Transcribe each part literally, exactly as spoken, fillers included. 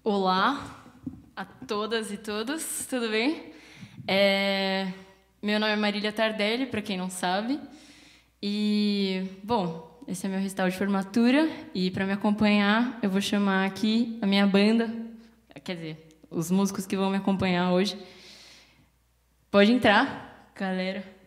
Olá a todas e todos, tudo bem? É... Meu nome é Marília Tardelli, para quem não sabe. E, bom, esse é meu recital de formatura. E, para me acompanhar, eu vou chamar aqui a minha banda, quer dizer, os músicos que vão me acompanhar hoje. Pode entrar, galera.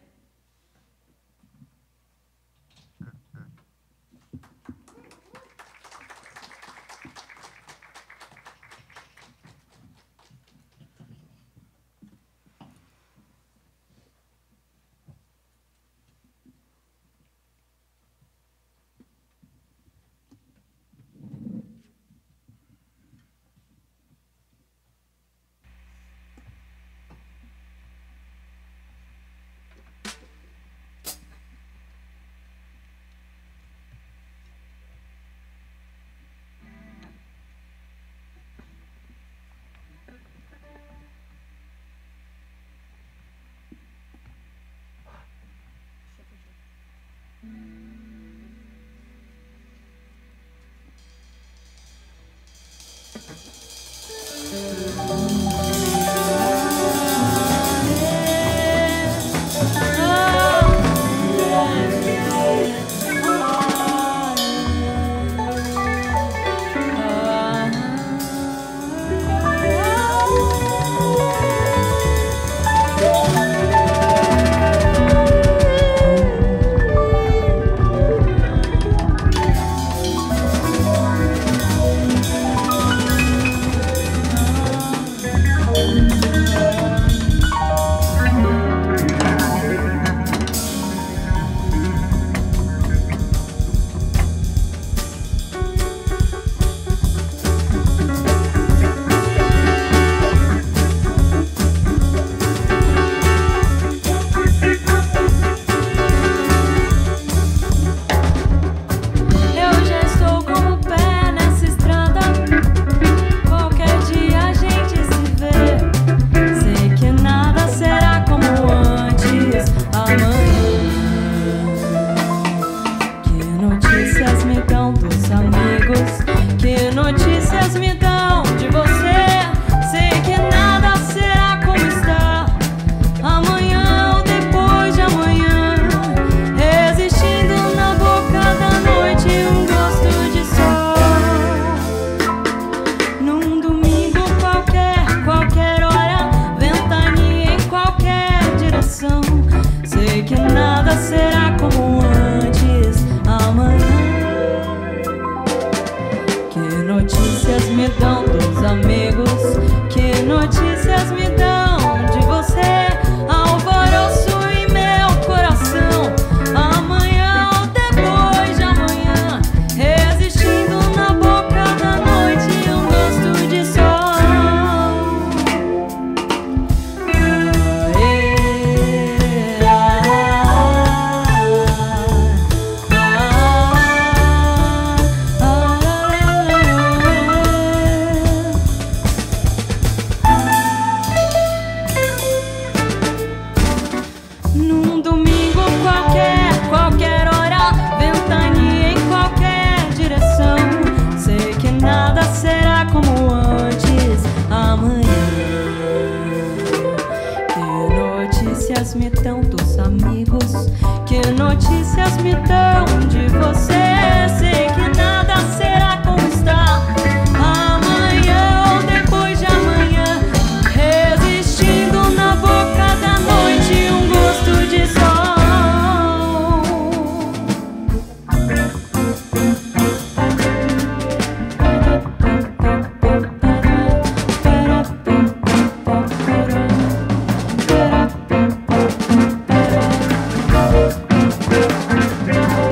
We'll be right back.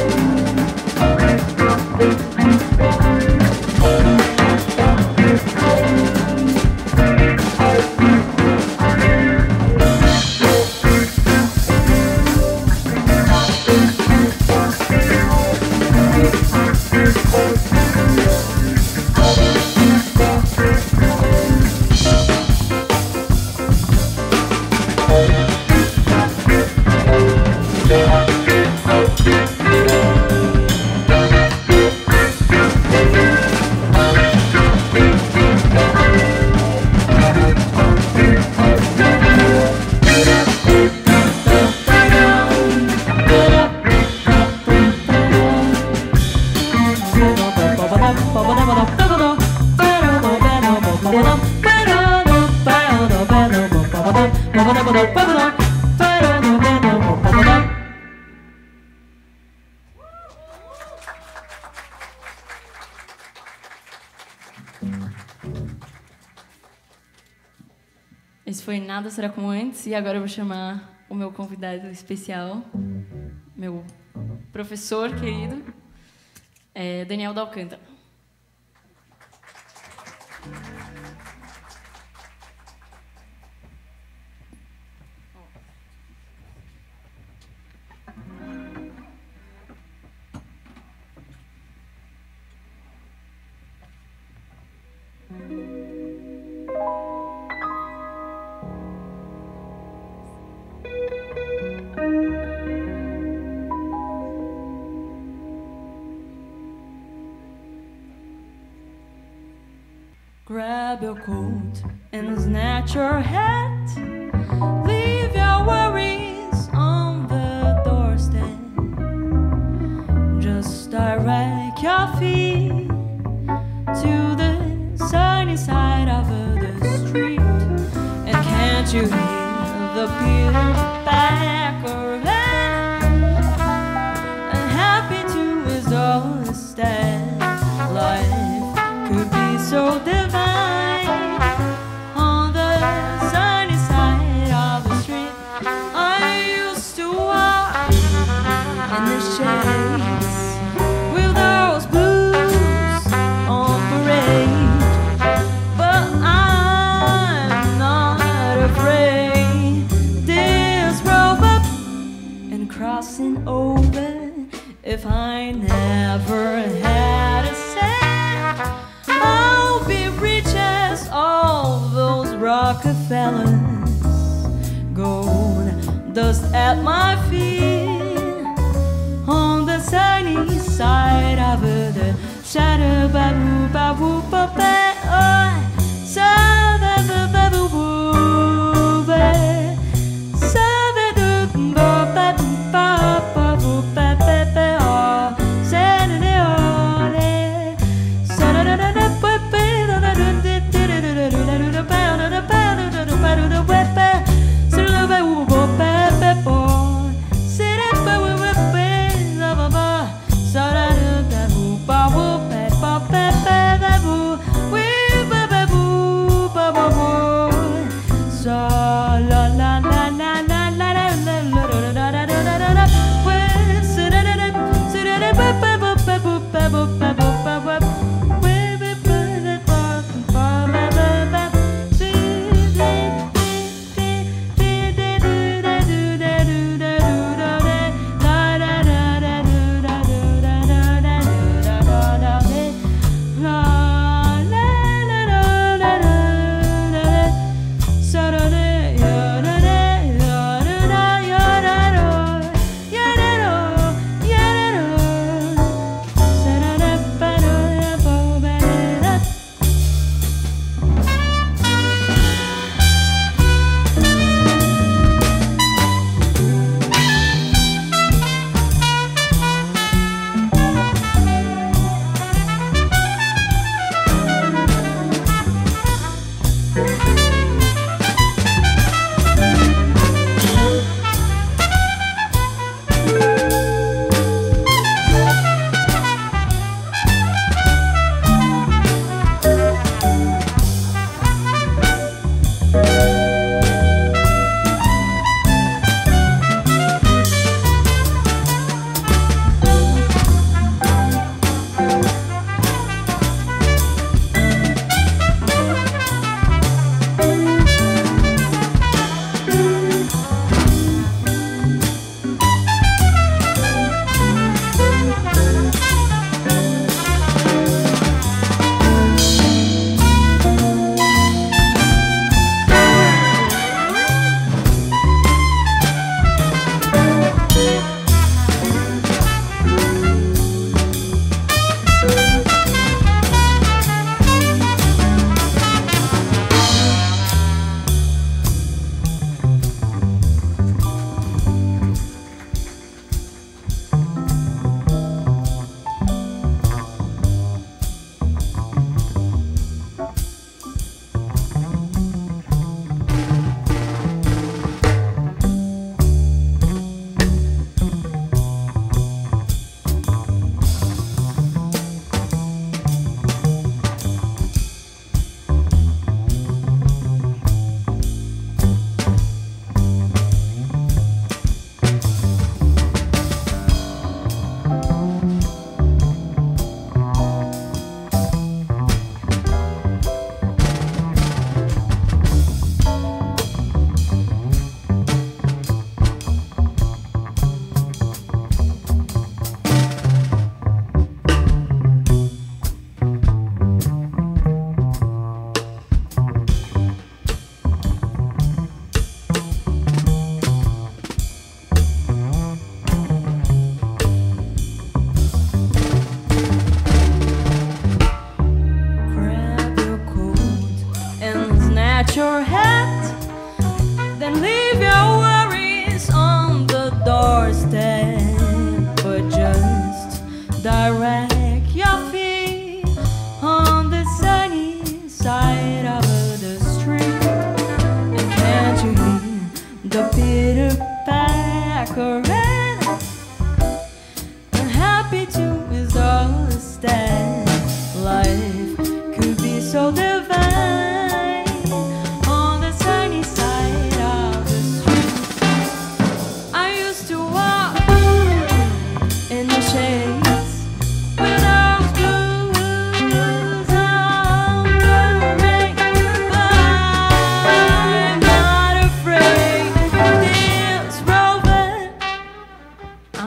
foi Nada Será Como Antes, e agora eu vou chamar o meu convidado especial, meu professor querido, é Daniel da Alcântara. Grab your coat and snatch your hat. Leave your worries on the doorstep. Just direct your feet to the sunny side of the street. And can't you hear the pitter patter of an unhappy to his doorstep? Life could be so divine on the sunny side of the street. I used to walk in the shades with those blues on parade, but I'm not afraid. This rope up and crossing over, if I never had a cent, I'll be rich as all those Rockefellers. Gold dust at my feet on the sunny side of the shadow. Babu babu babu, oh, sada babu babu, sada babu babu babu babu, oh, sada de ole, sada da da da babu. Ba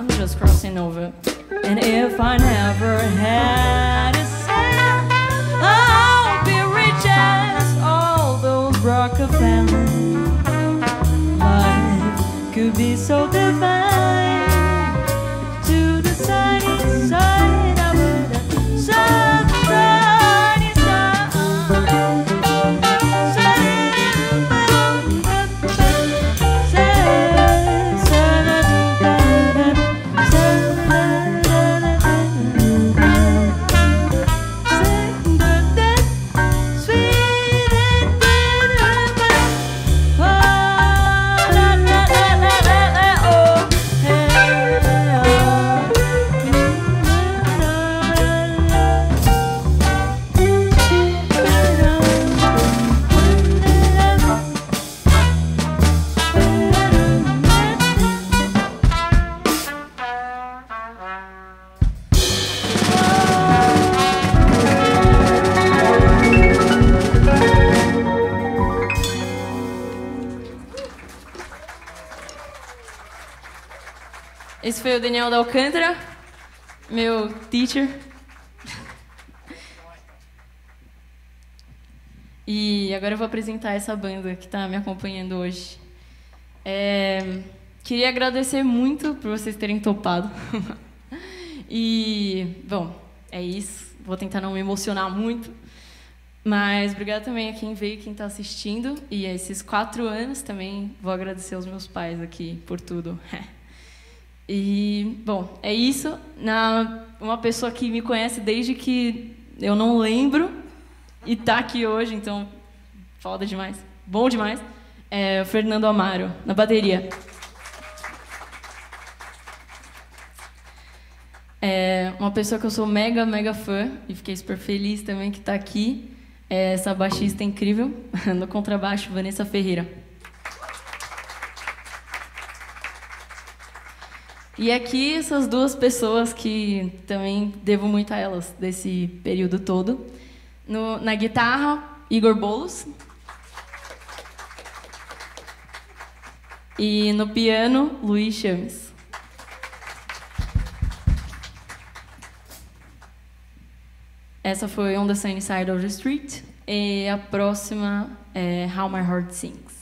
I'm just crossing over. And if I never had a cent, I'll be rich as all those Rockefellers. Life could be so divine. To the sunny side of the sun, sunny side. Esse foi o Daniel da Alcântara, meu teacher. E agora eu vou apresentar essa banda que está me acompanhando hoje. É, queria agradecer muito por vocês terem topado. E, bom, é isso. Vou tentar não me emocionar muito. Mas obrigada também a quem veio, quem está assistindo. E a esses quatro anos também vou agradecer aos meus pais aqui por tudo. E, bom, é isso. Na, uma pessoa que me conhece desde que eu não lembro e está aqui hoje, então, foda demais, bom demais, é o Fernando Amaro, na bateria. É uma pessoa que eu sou mega, mega fã e fiquei super feliz também que está aqui, é essa baixista incrível, no contrabaixo, Vanessa Ferreira. E aqui essas duas pessoas que também devo muito a elas desse período todo. No, na guitarra, Igor Bolos. E no piano, Luiz Chames. Essa foi On the Sunny Side of the Street. E a próxima é How My Heart Sings.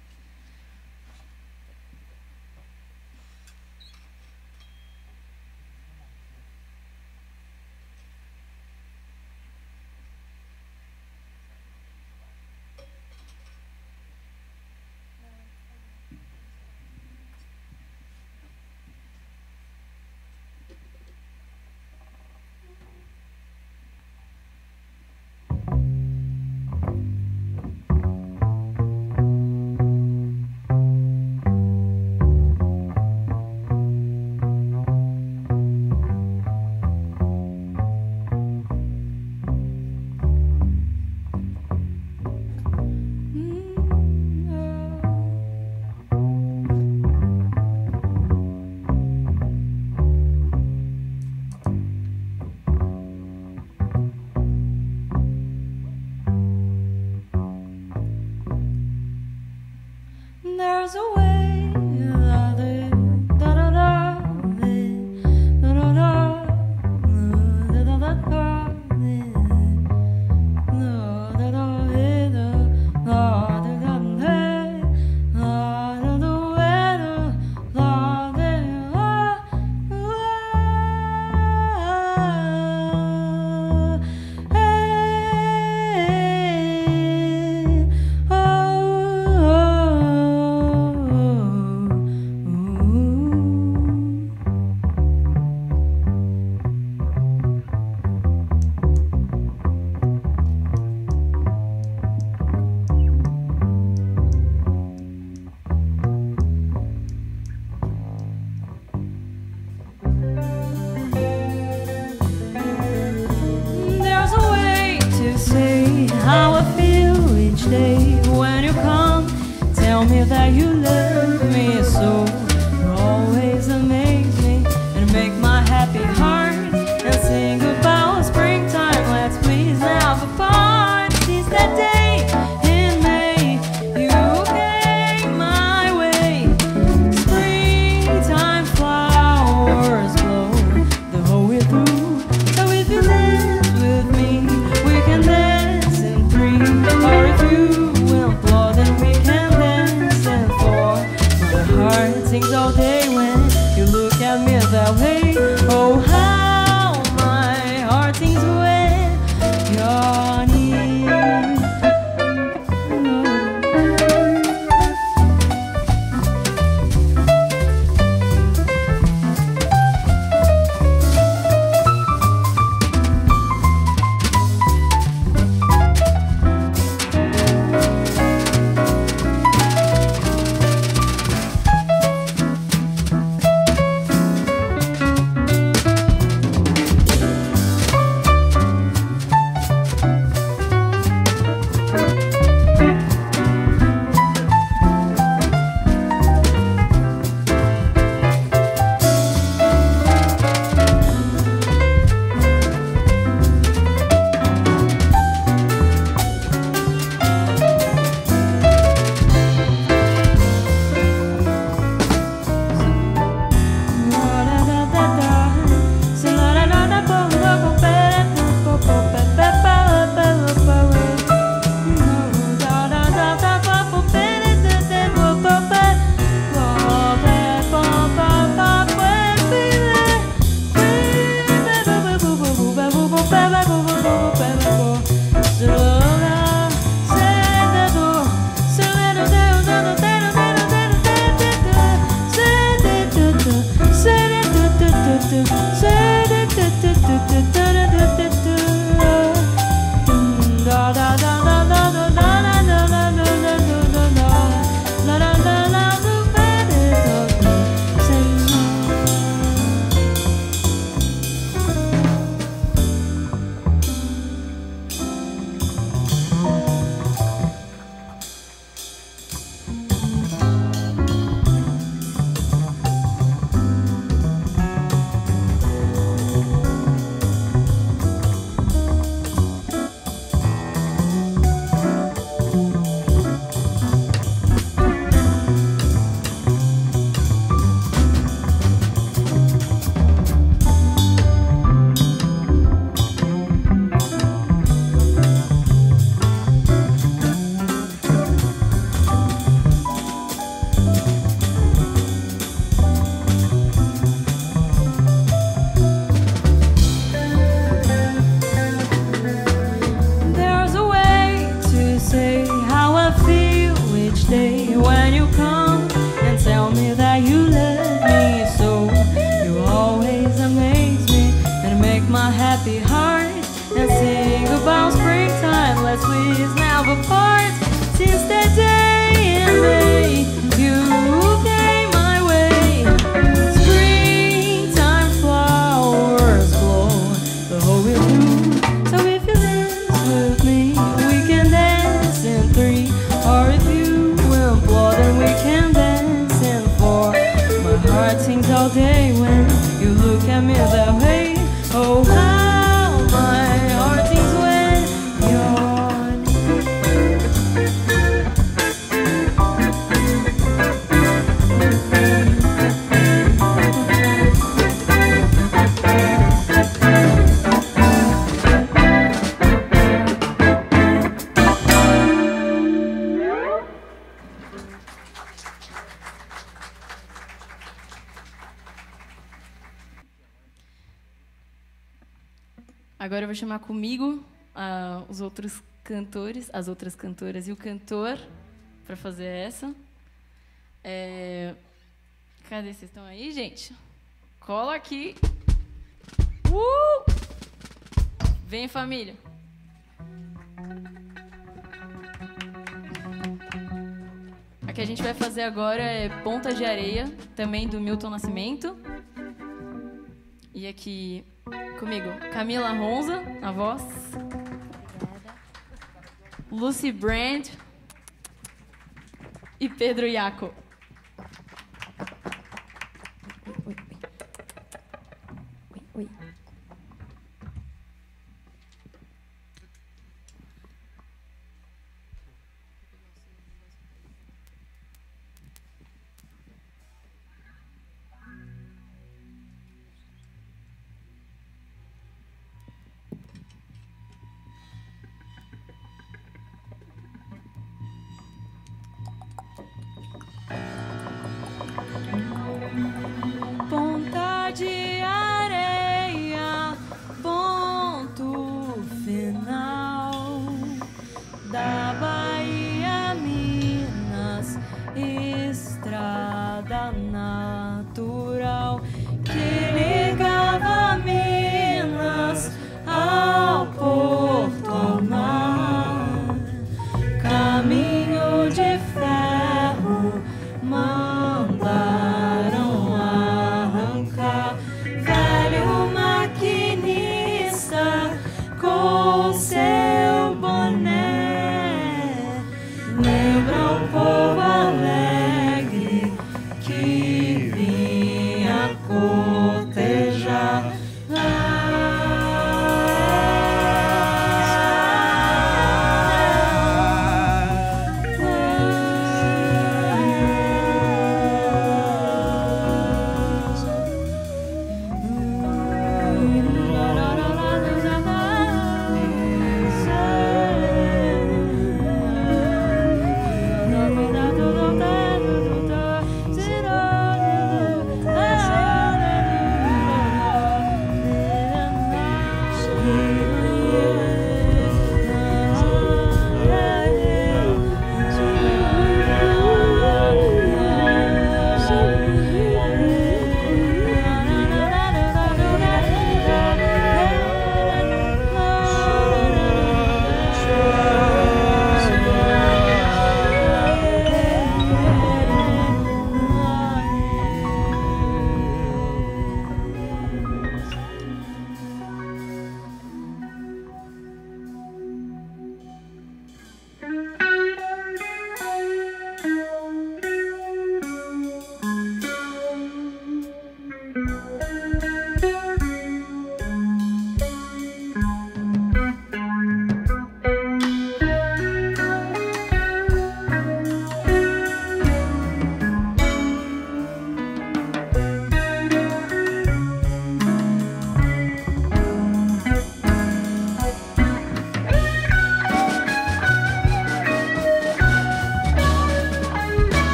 There's a way, da da da da, da da da, da da da da, da da day when you come, tell me that you love me so. You always amaze me and make my happy heart and sing about springtime. Let's please have a part. Since that day in May, you came my way. Springtime flower. Agora eu vou chamar comigo uh, os outros cantores, as outras cantoras e o cantor para fazer essa. É... Cadê? Vocês estão aí, gente? Cola aqui. Uh! Vem, família. A que a gente vai fazer agora é Ponta de Areia, também do Milton Nascimento. E aqui comigo, Camila Ronza, na voz. Lucy Brand e Pedro Iaco. Oi, oi, oi. Ponta de areia, ponto final da Bahia, Minas, estrada natural que ligava Minas ao Porto ao mar, caminho de ferro mandaram arrancar, velho maquinista com seu boné, lembra o povo alegre que vinha cortejar.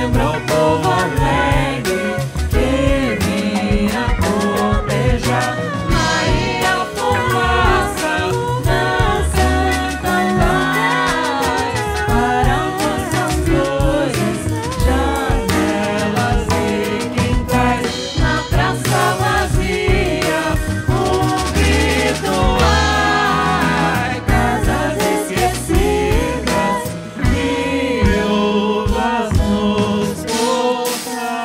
lembra o povo alegre que vinha cortejar. Maria Fumaça na Santa Paz, param nossas flores, janelas e quintais. Na praça vazia, um grito, ai, casas esquecidas, viúvas nos portais.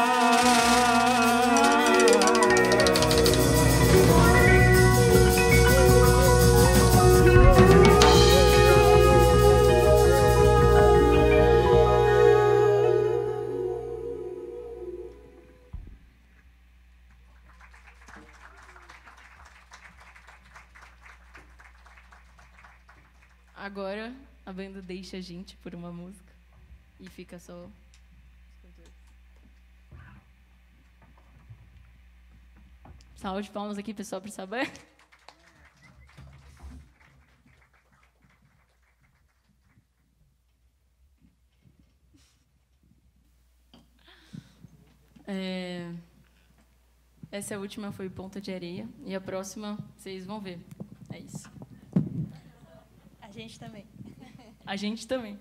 Agora a banda deixa a gente por uma música e fica só os cantores. Salve de palmas aqui, pessoal, para saber. É, Essa é a última, foi Ponta de Areia. E a próxima, vocês vão ver. É isso. A gente também. A gente também.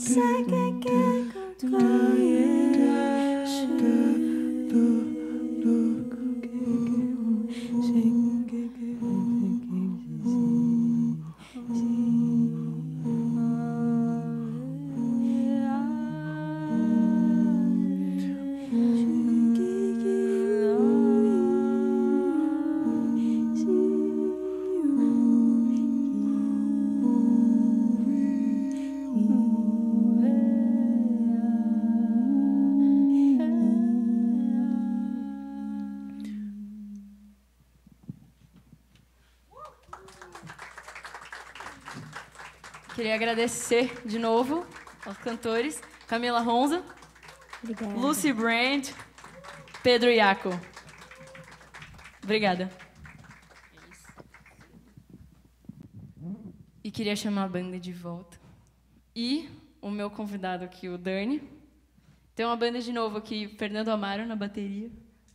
Queria agradecer de novo aos cantores Camila Ronza, Obrigada. Lucy Brand, Pedro Iaco. Obrigada. E queria chamar a banda de volta. E o meu convidado aqui, o Dani. Tem uma banda de novo aqui, Fernando Amaro na bateria.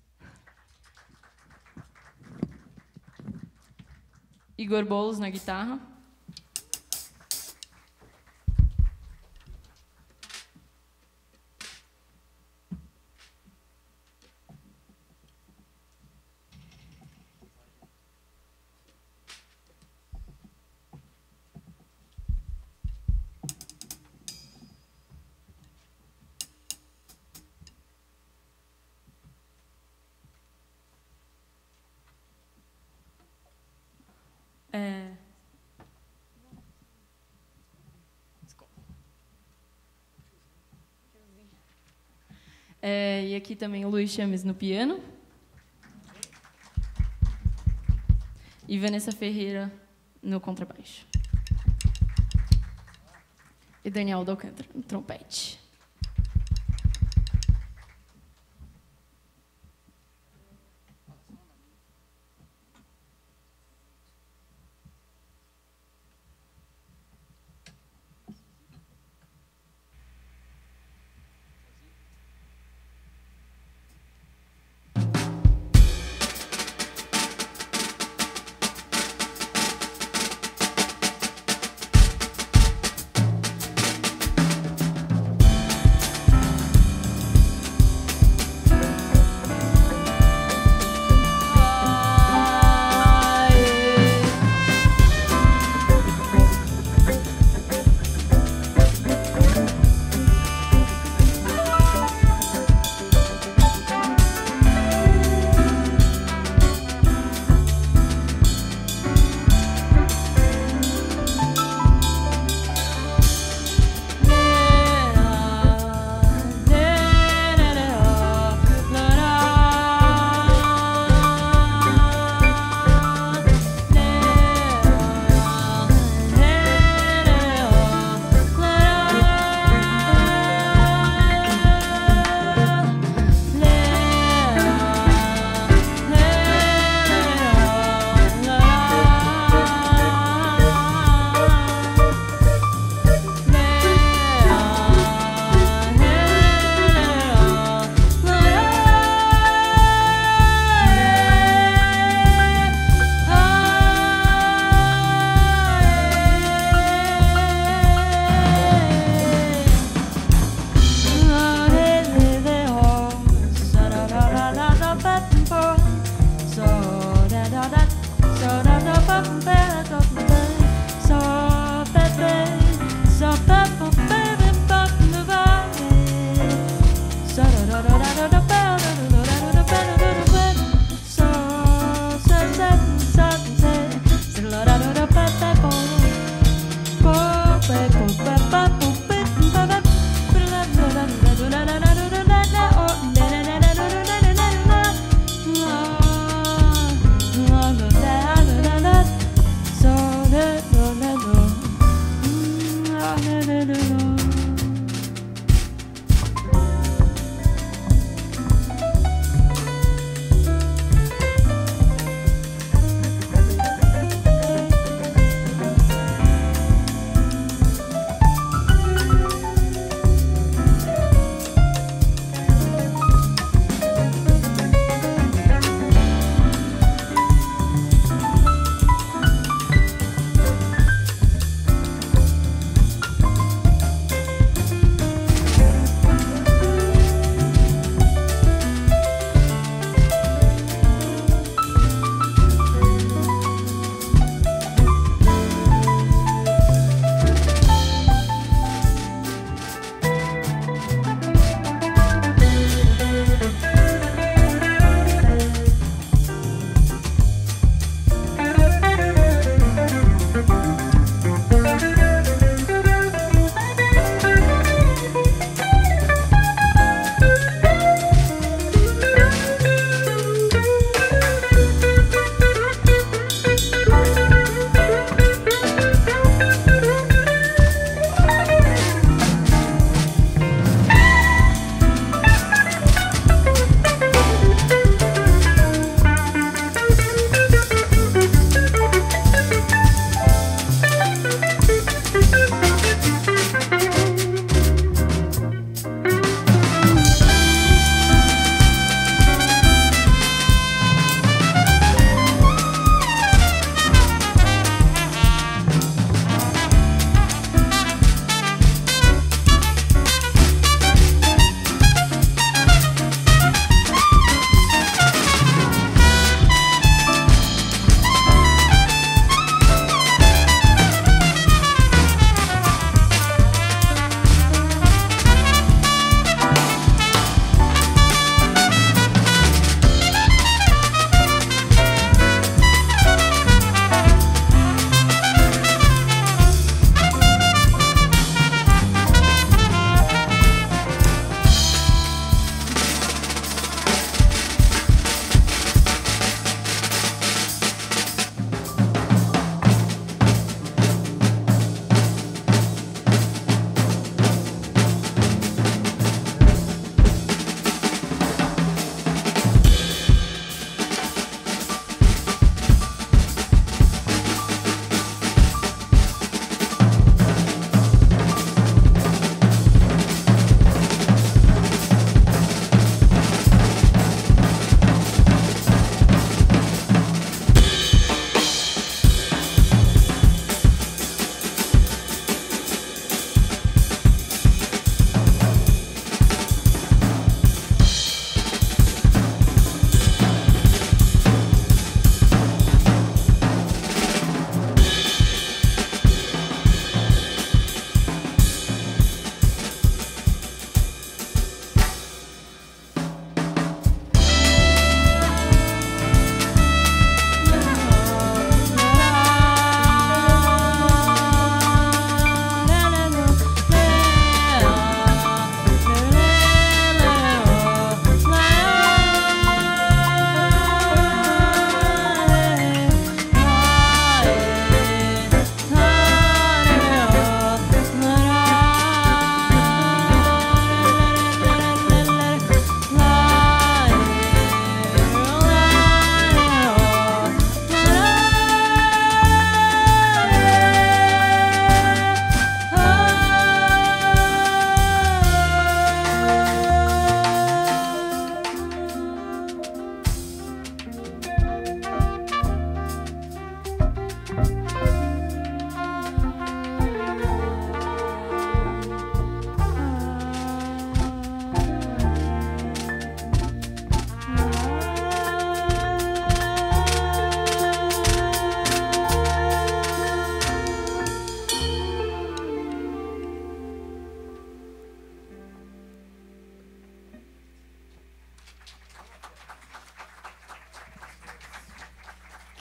Igor Boulos na guitarra. É... É, e aqui também o Luiz Chames no piano. E Vanessa Ferreira no contrabaixo. E Daniel Dalcântara no trompete.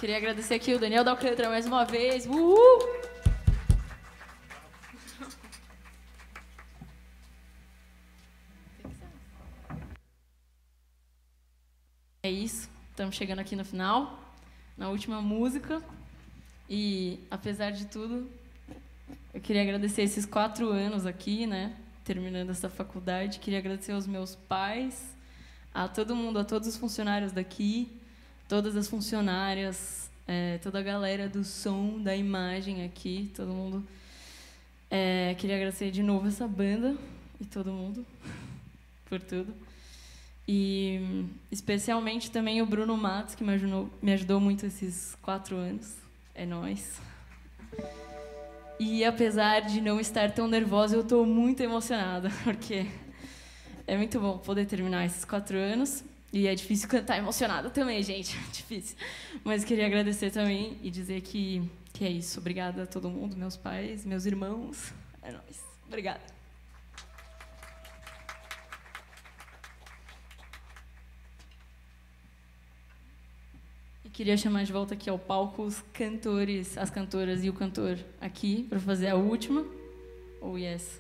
Queria agradecer aqui o Daniel da Alcântara mais uma vez. Uhul! É isso. Estamos chegando aqui no final, na última música. E, apesar de tudo, eu queria agradecer esses quatro anos aqui, né? Terminando essa faculdade. Queria agradecer aos meus pais, a todo mundo, a todos os funcionários daqui, todas as funcionárias, é, toda a galera do som, da imagem aqui, todo mundo. É, queria agradecer de novo essa banda e todo mundo por tudo. E, especialmente, também o Bruno Matos, que me ajudou, me ajudou muito esses quatro anos. É nóis. E, apesar de não estar tão nervosa, eu estou muito emocionada, porque é muito bom poder terminar esses quatro anos. E é difícil cantar emocionada também, gente. É difícil. Mas queria agradecer também e dizer que, que é isso. Obrigada a todo mundo, meus pais, meus irmãos. É nóis. Obrigada. Queria chamar de volta aqui ao palco os cantores, as cantoras e o cantor aqui para fazer a última. Oh, yes.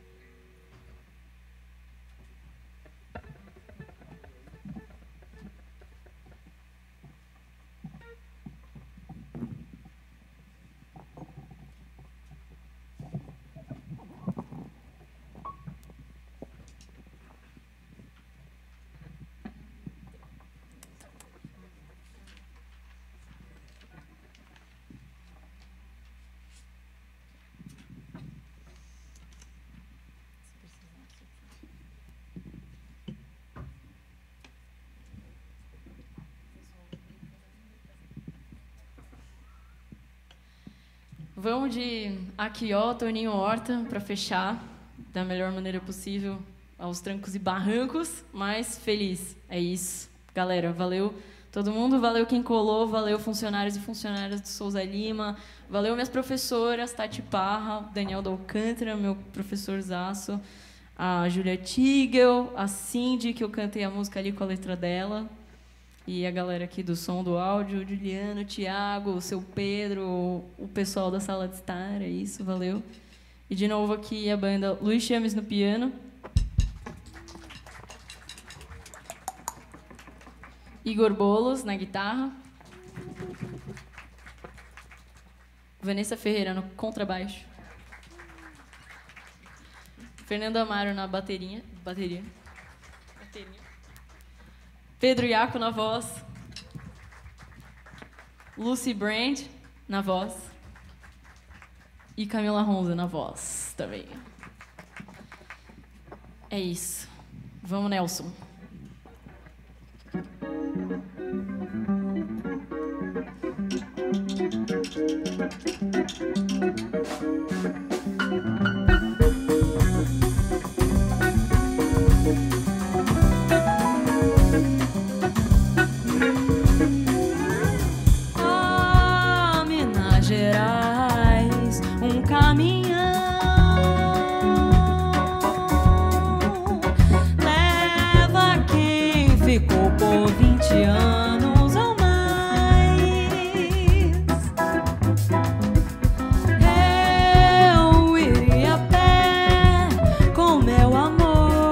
Vamos de Aqui, ó, Toninho Horta, para fechar da melhor maneira possível, aos trancos e barrancos, mas feliz. É isso. Galera, valeu todo mundo, valeu quem colou, valeu funcionários e funcionárias do Souza Lima, valeu minhas professoras, Tati Parra, Daniel da Alcântara, meu professor Zaço, a Júlia Tigel, a Cindy, que eu cantei a música ali com a letra dela, e a galera aqui do som, do áudio, o Juliano, o Thiago, o seu Pedro, o pessoal da sala de estar, é isso, valeu. E de novo aqui a banda Luiz Chames no piano. Igor Bolos na guitarra. Vanessa Ferreira no contrabaixo. Fernando Amaro na bateria. Bateria. Bateria. Pedro Iaco na voz. Lucy Brand na voz. E Camila Ronza na voz também. É isso. Vamos, Nelson. Ah, Minas Gerais, um caminhão leva quem ficou por vinte anos ou mais. Eu iria a pé com meu amor.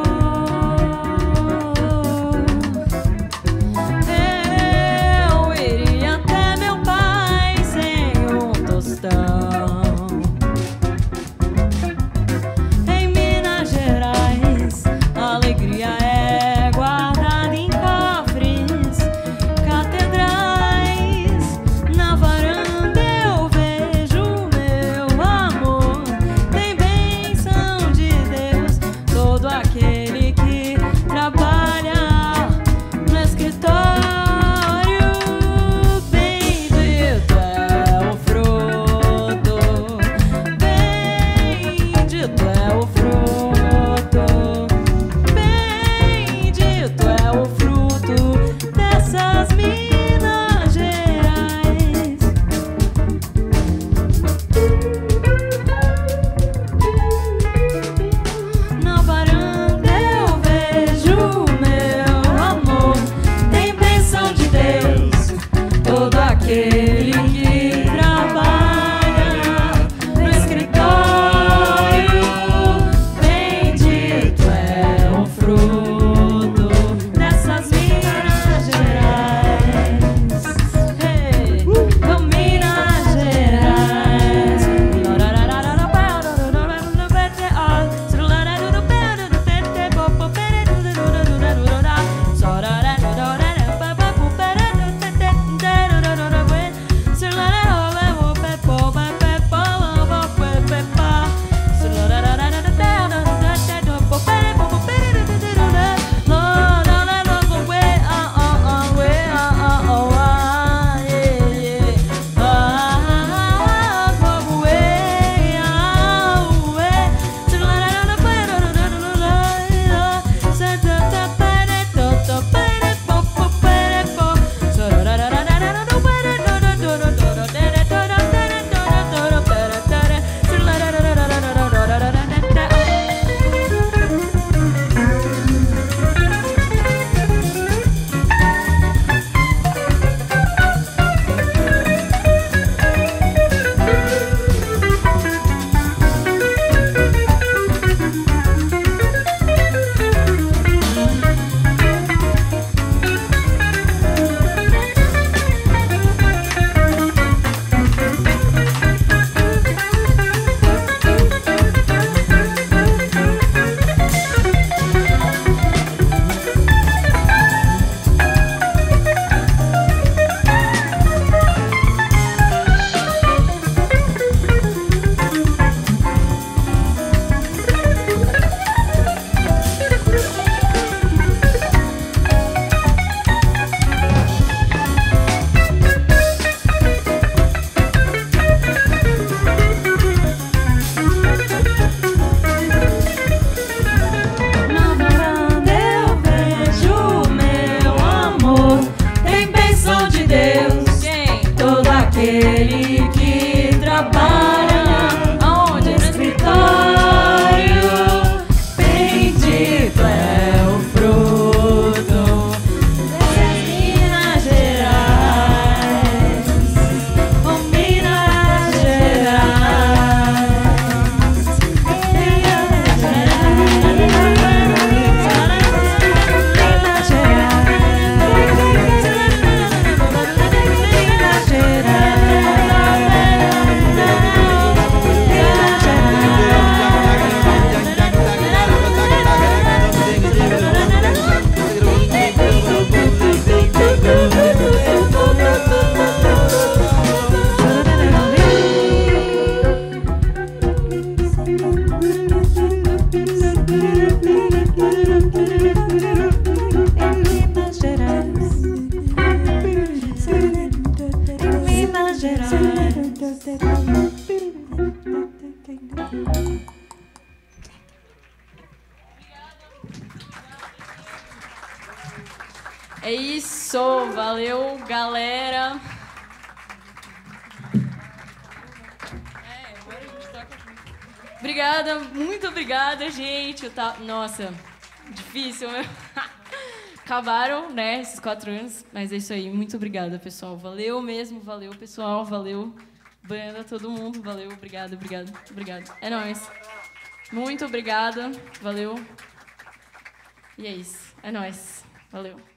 Eu iria até meu pai sem um tostão. Em Minas Gerais, a alegria é guardada em cofres, catedrais. Na varanda eu vejo meu amor. Tem bênção de Deus, todo aquele que trabalha no escritório. Bendito é o fruto, bendito é o fruto, bendito é o fruto dessas Minas Gerais. Na varanda É isso, valeu, galera. Obrigada, muito obrigada, gente. Eu tá... Nossa, difícil, né? Acabaram, né, esses quatro anos, mas é isso aí. Muito obrigada, pessoal. Valeu mesmo, valeu, pessoal. Valeu, banda, todo mundo. Valeu, obrigado, obrigado, obrigado. É nóis. Muito obrigada, valeu. E é isso, é nóis. Valeu.